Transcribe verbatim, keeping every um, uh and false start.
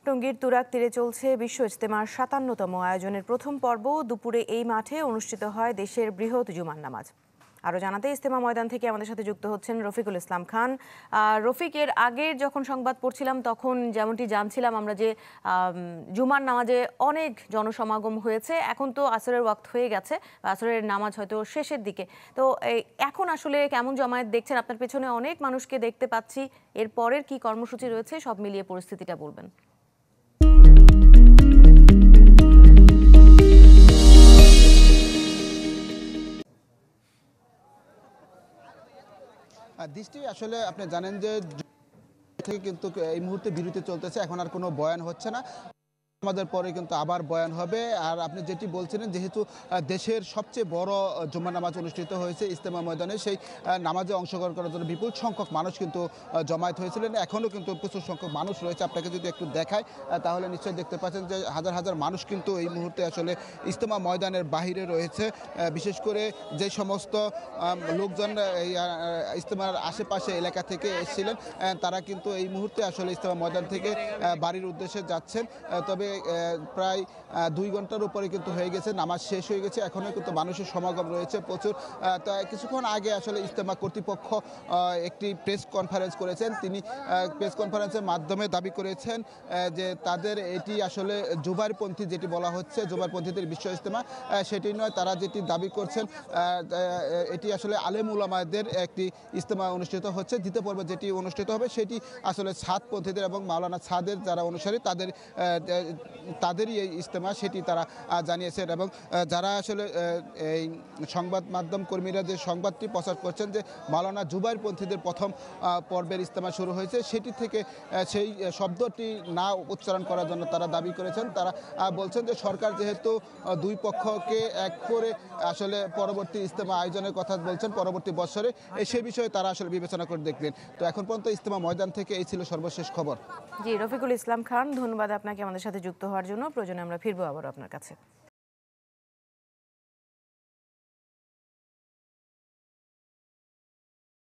টঙ্গীর তুরাগ তীরে চলছে বিশ্ব ইজতেমার সাতান্নতম আয়োজনের প্রথম পর্ব। দুপুরে এই মাঠে অনুষ্ঠিত হয় দেশের বৃহৎ জুমার নামাজ। আরও জানাতে ইজতেমা ময়দান থেকে আমাদের সাথে যুক্ত হচ্ছেন রফিকুল ইসলাম খান। রফিকের আগের যখন সংবাদ পড়ছিলাম তখন যেমনটি জানছিলাম আমরা যে জুমার নামাজে অনেক জনসমাগম হয়েছে। এখন তো আসরের ওয়াক্ত হয়ে গেছে, আসরের নামাজ হয়তো শেষের দিকে। তো এখন আসলে কেমন জমায়েত দেখছেন? আপনার পেছনে অনেক মানুষকে দেখতে পাচ্ছি। এর পরের কি কর্মসূচি রয়েছে সব মিলিয়ে পরিস্থিতিটা বলবেন। দৃষ্টি আসলে আপনি জানেন যে থেকে কিন্তু এই মুহূর্তে বিরতি চলতেছে, এখন আর কোনো বয়ান হচ্ছে না। আমাদের পরে কিন্তু আবার বয়ান হবে। আর আপনি যেটি বলছিলেন, যেহেতু দেশের সবচেয়ে বড় জুমা নামাজ অনুষ্ঠিত হয়েছে ইজতেমা ময়দানে, সেই নামাজে অংশগ্রহণ করার জন্য বিপুল সংখ্যক মানুষ কিন্তু জমায়েত হয়েছিলেন। এখনও কিন্তু প্রচুর সংখ্যক মানুষ রয়েছে। আপনাকে যদি একটু দেখায় তাহলে নিশ্চয়ই দেখতে পাচ্ছেন যে হাজার হাজার মানুষ কিন্তু এই মুহূর্তে আসলে ইজতেমা ময়দানের বাহিরে রয়েছে। বিশেষ করে যে সমস্ত লোকজন এই ইজতেমার আশেপাশে এলাকা থেকে এসেছিলেন তারা কিন্তু এই মুহূর্তে আসলে ইজতেমা ময়দান থেকে বাড়ির উদ্দেশ্যে যাচ্ছেন। তবে প্রায় দুই ঘন্টার উপরে কিন্তু হয়ে গেছে, নামাজ শেষ হয়ে গেছে, এখনও কিন্তু মানুষের সমাগম রয়েছে প্রচুর। তা কিছুক্ষণ আগে আসলে ইজতেমা কর্তৃপক্ষ একটি প্রেস কনফারেন্স করেছেন। তিনি প্রেস কনফারেন্সের মাধ্যমে দাবি করেছেন যে তাদের এটি আসলে জুবাইরপন্থী যেটি বলা হচ্ছে, জুবাইরপন্থীদের বিশ্ব ইজতেমা সেটি নয়। তারা যেটি দাবি করছেন এটি আসলে আলেম উলামাদের একটি ইজতেমা অনুষ্ঠিত হচ্ছে। দ্বিতীয় পর্বে যেটি অনুষ্ঠিত হবে সেটি আসলে ছাদপন্থীদের এবং মাওলানা ছাদের যারা অনুসারী তাদের তাদেরই এই ইজতেমা, সেটি তারা জানিয়েছেন। এবং যারা আসলে এই সংবাদ মাধ্যম কর্মীরা যে সংবাদটি প্রচার করছেন যে মাওলানা জুবাইরপন্থীদের প্রথম পর্বের ইজতেমা শুরু হয়েছে, সেটি থেকে সেই শব্দটি না উচ্চারণ করার জন্য তারা দাবি করেছেন। তারা বলছেন যে সরকার যেহেতু দুই পক্ষকে এক করে আসলে পরবর্তী ইজতেমা আয়োজনের কথা বলছেন পরবর্তী বছরে, সে বিষয়ে তারা আসলে বিবেচনা করে দেখবেন। তো এখন পর্যন্ত ইজতেমা ময়দান থেকে এই ছিল সর্বশেষ খবর। জি, রফিকুল ইসলাম খান, ধন্যবাদ আপনাকে আমাদের সাথে যুক্ত হওয়ার জন্য। প্রয়োজনে আমরা ফিরবো আবার আপনার কাছে।